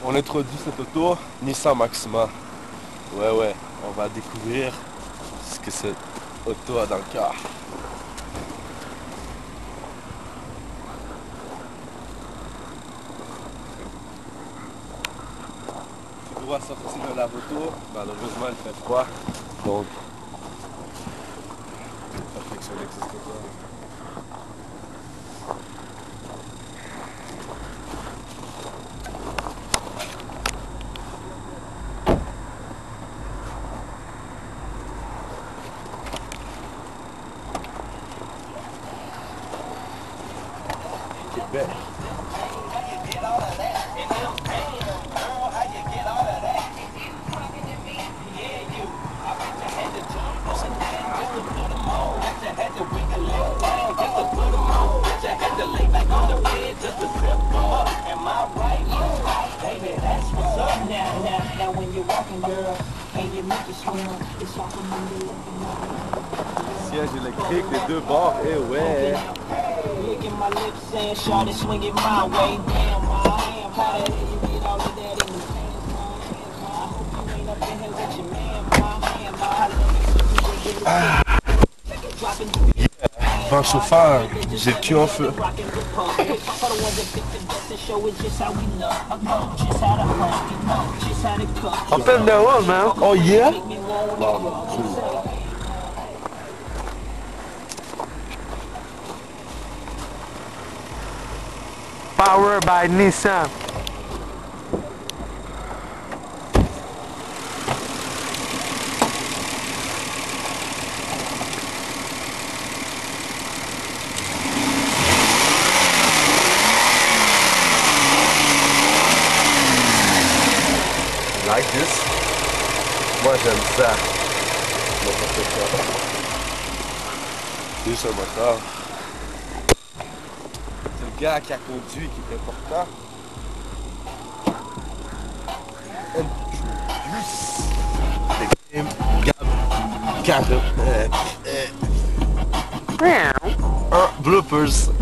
On introduit cette auto, Nissan Maxima. Ouais, on va découvrir ce que cette auto a dans le cœur. Tu dois sortir de la moto, malheureusement il fait froid, donc perfection n'existe pas. Québec. Siège électrique des deux bords, eh ouais. Licking my lips saying, shawty swing it my way. Damn, I am how the hell you get all of that in the pants, man? I hope you ain't up in here with your man, Vent chauffeur, j'ai le cul en feu. Up in the hood, man. Oh yeah? Powered by Nissan. Like this? Moi j'aime ça. N'importe quoi. C'est juste un moteur. C'est le gars qui a conduit qui est important. Introduce the game Gab. Bloopers.